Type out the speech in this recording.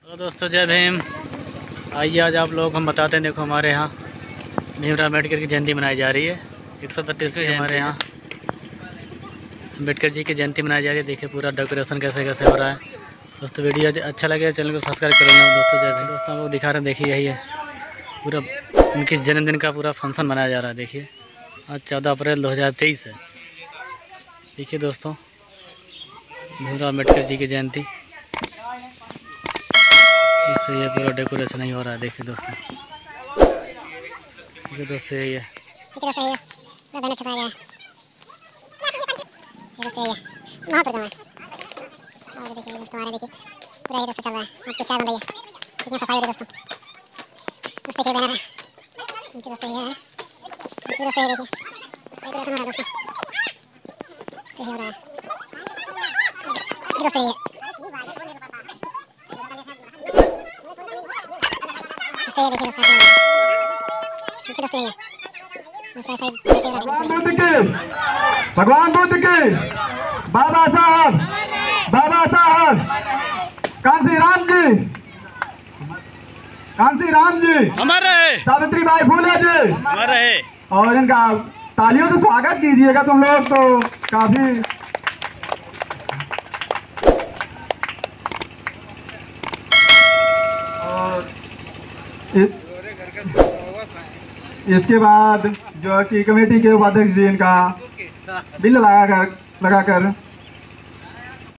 Hello दोस्तों, जय भीम। आइए आज आप लोग हम बताते हैं। देखो हमारे यहाँ भीमराव अम्बेडकर की जयंती मनाई जा रही है। 132वीं हमारे यहाँ अम्बेडकर जी की जयंती मनाई जा रही है। देखिए पूरा डेकोरेशन कैसे कैसे हो रहा है। दोस्तों वीडियो अच्छा लगे चैनल को सब्सक्राइब कर लेना। दोस्तों जय भीम। दोस्तों हम लोग दिखा रहे हैं, देखिए यही है पूरा उनके जन्मदिन का पूरा फंक्शन मनाया जा रहा है। देखिए आज 14 अप्रैल 2023 है। देखिए दोस्तों भीमराव अम्बेडकर जी की जयंती, इससे ये पूरा डेकोरेशन ही हो रहा है। देखिए दोस्तों, देखिए दोस्तों यही है। भगवान बुद्ध के बाबा साहब कांसी राम जी हमारे सावित्रीबाई फुले जी हमारे और इनका तालियों से स्वागत कीजिएगा तुम लोग तो काफी। और इसके बाद जो कि कमेटी के उपाध्यक्ष जी इनका बिल लगाकर